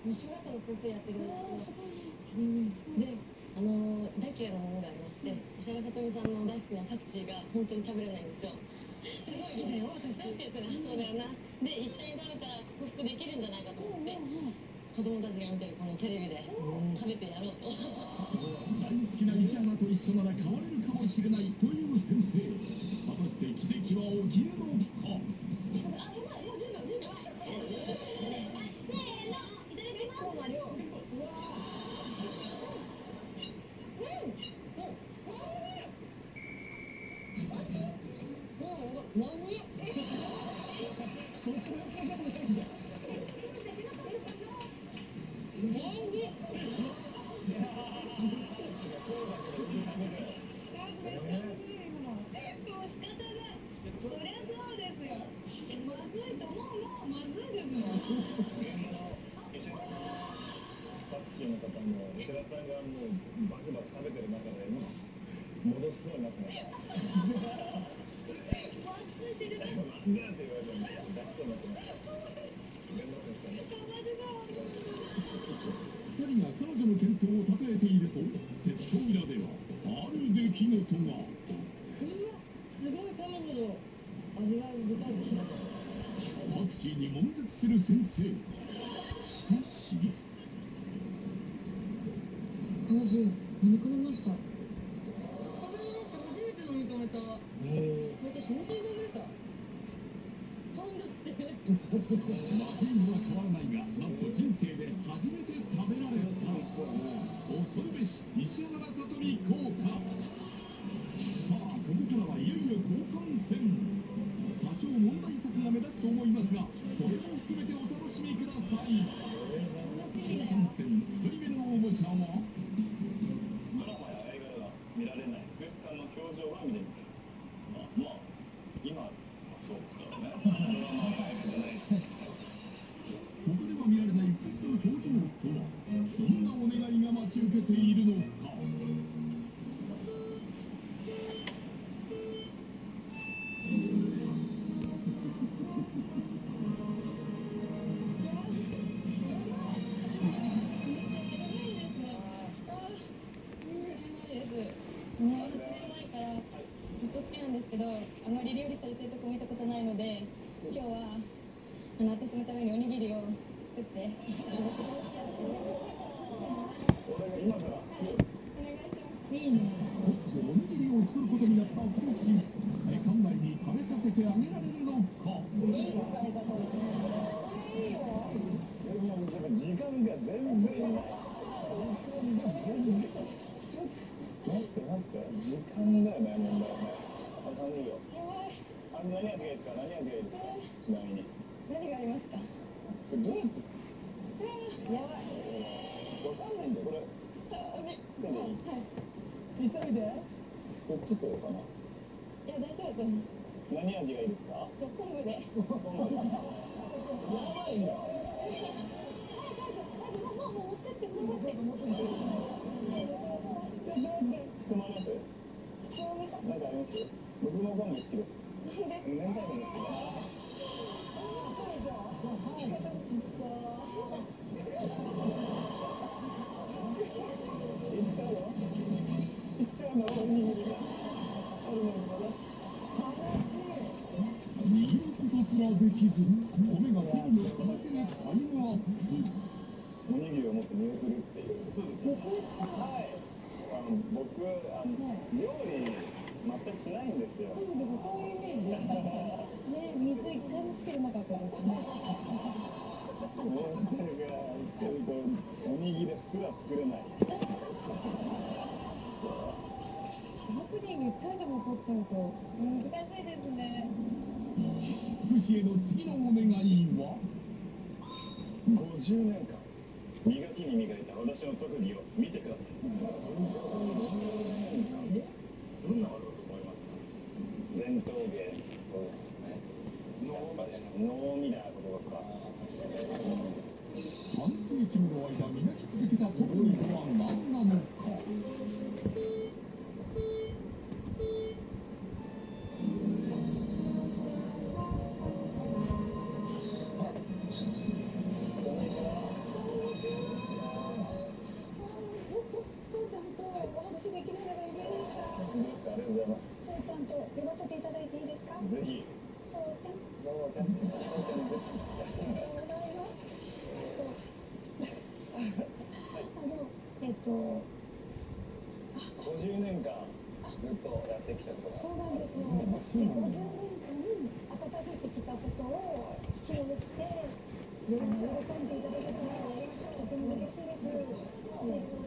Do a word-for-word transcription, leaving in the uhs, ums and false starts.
もう小学校の先生やってるんですけど、で、あの大嫌いなものがありまして、石原さとみさんの大好きなパクチーが本当に食べれないんですよ。すごい好きだよ、私。確かにそれ、そうだよな。で、一緒に食べたら克服できるんじゃないかと思って、子供たちが見てるこのテレビで食べてやろうと。 大好きな石原と一緒なら変われるかもしれないという先生。果たして奇跡は起きるのか。 あ、やばい、もうじゅうびょう、じゅうびょう。せーの、いただきます。うわー。うん。うん。何？ 石田さんがもうバクバク食べてる中でもう戻しそうになってました。ワンツーって言われても出しそうになってました。 二人が彼女の健闘をたたえていると、セット裏ではある出来事が。 すごい彼女の味わい深いですね。 パクチーに悶絶する先生。しかし私、飲み込みました。食べれました。初めて飲み込めた。私、本当に飲めた。感動して。 まずいのは変わらないが、なんと人生で初めて食べられた。恐るべし石原さとみ効果。さあ、ここからはいよいよ後半戦。多少問題作が目立つと思いますが、それも含めてお楽しみください。後半戦ひとりめの応募者はドラマや映画では見られない福士さんの表情は見てみたい。まあ、まあ、今はそうですからね。ドラマや映画じゃないです。 他では見られない福士の表情とは、そんなお願いが待ち受けているのか。 けど、あまり料理されてるとこ見たことないので、今日はあの私のためにおにぎりを作ってお願いします。 俺が今から作る。 お願いします。いいね。 突如おにぎりを作ることになった福士。時間内に食べさせてあげられるのか。 いい使い方ですね。いいよ。 でも時間が全然時間が全然ちょっと待って待って時間だよね問題ね。あ、さんじゅうびょう。あれ何味がいいですか？何味がいいですか？ちなみに。 何がありますか？ これどうやって？ やばい。 わかんないんだよこれ。 はい。 急いで。こっちとかな。 いや大丈夫。 何味がいいですか？ じゃ昆布で。 昆布。やばいんだ。 もう持ってって持ってって持ってって。 質問あります？ 質問です。 なんかあります？僕も昆布好きです。 なんで？ 明太子ですけど。 そうでしょ。はい。行っちゃうの？行っちゃうの？おにぎりがあるのにまだ。楽しい。 見ることすらできず、米が手に乗っただけでタイムアップ。 おにぎりを持って見送るっていう。そうですね。はい。あの僕あの料理全くしないんですよ。 そうです。そういうイメージです。ね、水一回もつけれなかったですね。 申し訳ないけど、おにぎりすら作れない。そう。 ハプニング一回でも起こっちゃうと難しいですね。 福士への次のお願いはごじゅうねんかん磨きに磨いた私の特技を見てください。ごじゅうねんかんどんなことだと思いますか？伝統芸どうですかね。やっぱり能みたいなこととか。 半世紀もの間磨き続けた特技とは何なのか。 こんにちは。 ひそうちゃん、 どうもちゃんどうもちゃんですお題はあのえっとごじゅうねんかんずっとやってきたことがそうなんですよ。 あそうなんだごじゅうねんかん温めてきたことを披露して、喜んでいただけたらとても嬉しいです。で